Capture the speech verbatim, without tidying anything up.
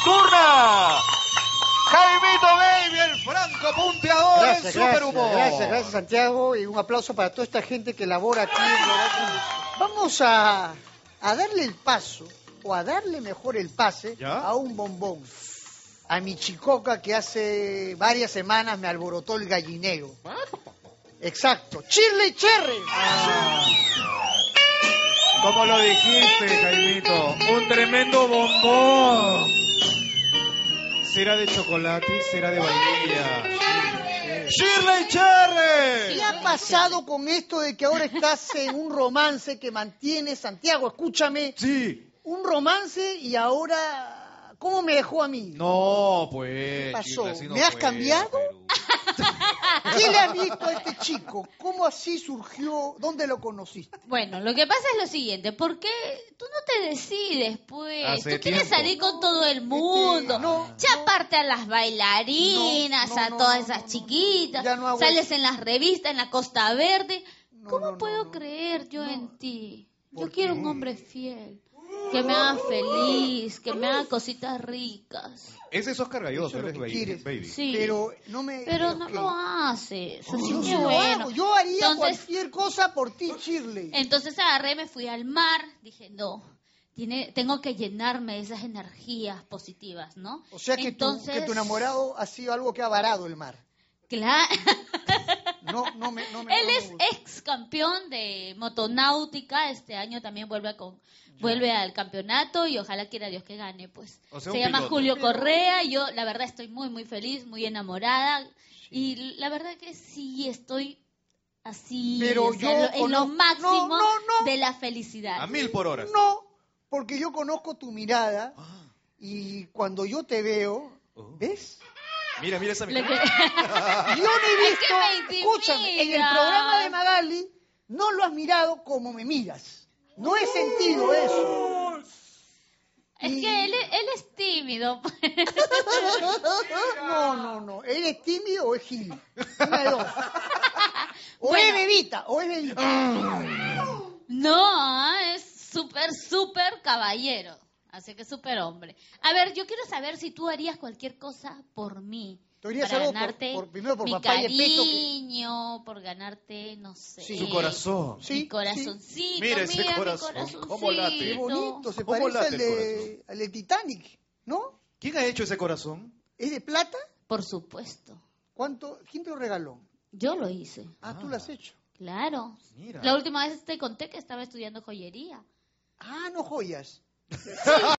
nocturna. Jaimito Baby, el franco punteador Gracias, en Superhumor. gracias, gracias, gracias Santiago, y un aplauso para toda esta gente que labora aquí. Vamos a, a darle el paso, o a darle mejor el pase, ¿Ya? a un bombón. A mi chicoca que hace varias semanas me alborotó el gallinero. Exacto, Shirley Cherry. Ah. ¿Cómo lo dijiste, Jaimito? Un tremendo bombón. ¿Será de chocolate? ¿Será de vainilla? ¡Shirley Cherry! ¿Qué ha pasado con esto de que ahora estás en un romance que mantiene, Santiago, escúchame, Sí. un romance y ahora, ¿cómo me dejó a mí? No, pues. ¿Qué pasó? Shirley, así no ¿Me has puede, cambiado? Perú. ¿Qué le has visto a este chico? ¿Cómo así surgió? ¿Dónde lo conociste? Bueno, lo que pasa es lo siguiente, ¿por qué tú no te decides, pues? Hace Tú quieres tiempo. salir con todo el mundo, no, chaparte a las bailarinas, No, no, a no, todas no, esas no, no. chiquitas, Ya no hago sales eso. en las revistas, en la Costa Verde. No, ¿Cómo no, no, puedo no. creer yo No. en ti? ¿Por Yo quiero qué? un hombre fiel, que me haga feliz, que me haga cositas ricas. Ese es Oscar Galloso, Eso es él lo es que baby. quieres. baby. Sí. Pero no me... Pero no ok. lo hace. Eso sí Yo que sí lo bueno. hago. Yo haría Entonces, cualquier cosa por ti, Shirley. Entonces agarré, me fui al mar, dije, no, tiene, tengo que llenarme de esas energías positivas, ¿no? O sea que, Entonces, tu, que tu enamorado ha sido algo que ha varado el mar. Claro. No, no me, no me, Él no me es gusta. ex campeón de motonáutica, este año también vuelve a con, vuelve al campeonato y ojalá quiera Dios que gane, pues. O sea, Se un llama piloto. Julio Correa, y yo la verdad estoy muy muy feliz, muy enamorada y la verdad que sí estoy así, Pero o sea, yo lo- en lo conozco- máximo no, no, no. de la felicidad. A mil por hora. No, porque yo conozco tu mirada Ah. y cuando yo te veo, Oh. ¿ves? Mira, mira esa Lo mirada. que- Yo no he Es visto, que me intimida. escúchame, en el programa de Magali no lo has mirado como me miras. No he sentido eso. Es Y- que él, es- él es tímido. No, no, no. ¿Eres tímido o es gil? Una de dos. O Bueno. es bebita, o es bebita. No, es súper, súper caballero. Así que súper hombre. A ver, yo quiero saber si tú harías cualquier cosa por mí. ¿Tú harías para algo por- ganarte por- primero por mi papá y Epeto, que- cariño, por ganarte, no sé. Sí. Su corazón. Sí, Mi corazoncito, Mira ese mira, corazón, mi cómo late. Qué bonito, se ¿Cómo parece late al el de, al de Titanic, ¿no? ¿Quién ha hecho ese corazón? ¿Es de plata? Por supuesto. ¿Cuánto? ¿Quién te lo regaló? Yo lo hice. Ah, tú lo has hecho. Claro. Mira. La última vez te conté que estaba estudiando joyería. Ah, no joyas.